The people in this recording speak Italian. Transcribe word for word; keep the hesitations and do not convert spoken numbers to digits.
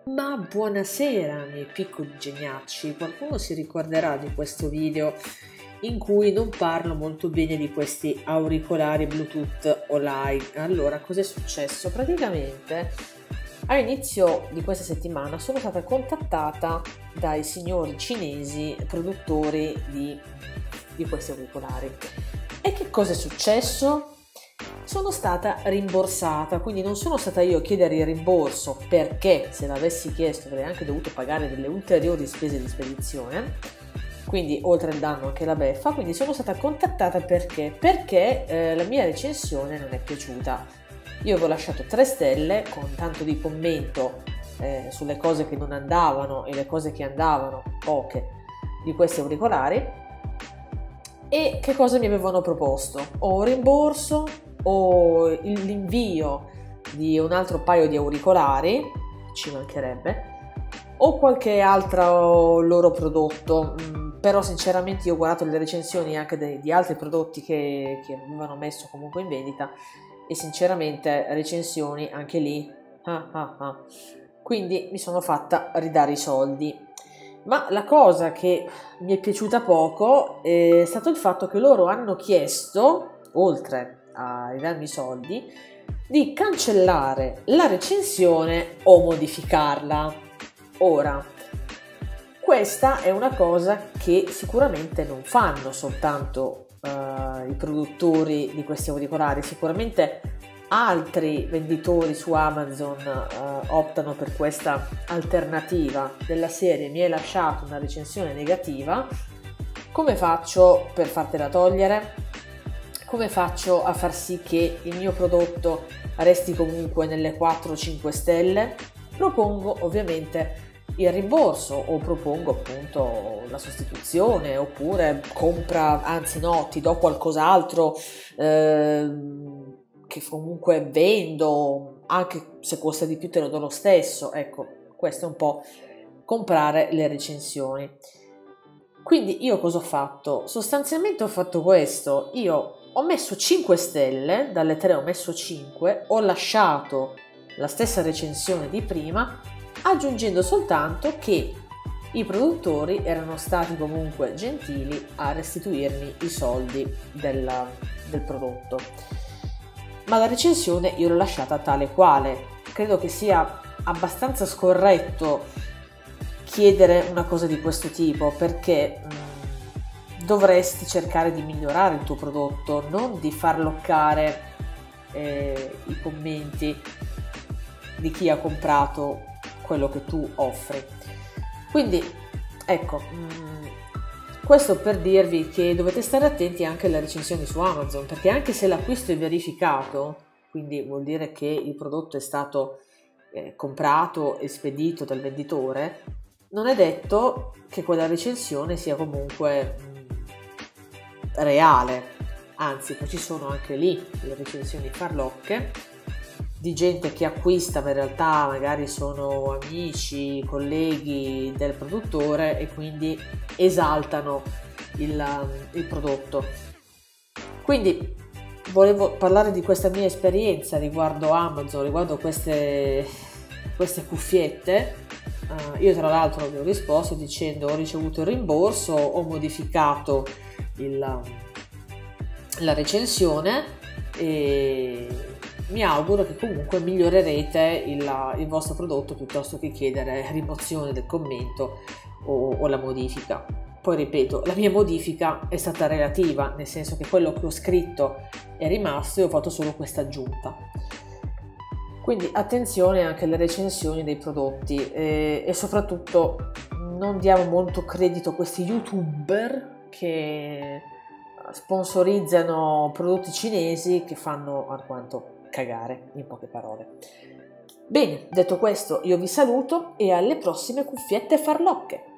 Ma buonasera miei piccoli geniacci, qualcuno si ricorderà di questo video in cui non parlo molto bene di questi auricolari Bluetooth online. Allora, cos'è successo? Praticamente all'inizio di questa settimana sono stata contattata dai signori cinesi produttori di, di questi auricolari. E che cosa è successo? Sono stata rimborsata, quindi non sono stata io a chiedere il rimborso, perché se l'avessi chiesto avrei anche dovuto pagare delle ulteriori spese di spedizione, quindi oltre il danno anche la beffa. Quindi sono stata contattata perché? Perché eh, la mia recensione non è piaciuta. Io avevo lasciato tre stelle con tanto di commento eh, sulle cose che non andavano e le cose che andavano, poche, di questi auricolari. E che cosa mi avevano proposto? O un rimborso o l'invio di un altro paio di auricolari, ci mancherebbe, o qualche altro loro prodotto. Mm, però sinceramente io ho guardato le recensioni anche de- di altri prodotti che, che avevano messo comunque in vendita e sinceramente recensioni anche lì ah, ah, ah. Quindi mi sono fatta ridare i soldi. Ma la cosa che mi è piaciuta poco è stato il fatto che loro hanno chiesto, oltre a ridarmi i soldi, di cancellare la recensione o modificarla. Ora, questa è una cosa che sicuramente non fanno soltanto uh, i produttori di questi auricolari, sicuramente altri venditori su Amazon uh, optano per questa alternativa della serie: mi hai lasciato una recensione negativa, come faccio per fartela togliere? Come faccio a far sì che il mio prodotto resti comunque nelle quattro cinque stelle? Propongo ovviamente il rimborso o propongo appunto la sostituzione, oppure compra, anzi no, ti do qualcos'altro eh, che comunque vendo, anche se costa di più te lo do lo stesso. Ecco, questo è un po' comprare le recensioni. Quindi io cosa ho fatto? Sostanzialmente ho fatto questo: io ho messo cinque stelle, dalle tre ho messo cinque, ho lasciato la stessa recensione di prima, aggiungendo soltanto che i produttori erano stati comunque gentili a restituirmi i soldi del, del prodotto. Ma la recensione io l'ho lasciata tale quale. Credo che sia abbastanza scorretto chiedere una cosa di questo tipo, perché mh, dovresti cercare di migliorare il tuo prodotto, non di far bloccare eh, i commenti di chi ha comprato quello che tu offri. Quindi ecco, mh, questo per dirvi che dovete stare attenti anche alle recensioni su Amazon, perché anche se l'acquisto è verificato, quindi vuol dire che il prodotto è stato eh, comprato e spedito dal venditore, non è detto che quella recensione sia comunque mh, reale. Anzi, poi ci sono anche lì le recensioni farlocche di gente che acquista, ma in realtà magari sono amici, colleghi del produttore e quindi esaltano il, il prodotto. Quindi volevo parlare di questa mia esperienza riguardo Amazon, riguardo queste, queste cuffiette. Uh, io tra l'altro vi ho risposto dicendo: ho ricevuto il rimborso, ho modificato il, la recensione e mi auguro che comunque migliorerete il, il vostro prodotto piuttosto che chiedere rimozione del commento o, o la modifica. Poi ripeto, la mia modifica è stata relativa, nel senso che quello che ho scritto è rimasto e ho fatto solo questa aggiunta. Quindi attenzione anche alle recensioni dei prodotti e, e soprattutto non diamo molto credito a questi youtuber che sponsorizzano prodotti cinesi che fanno alquanto cagare, in poche parole. Bene, detto questo io vi saluto e alle prossime cuffiette farlocche.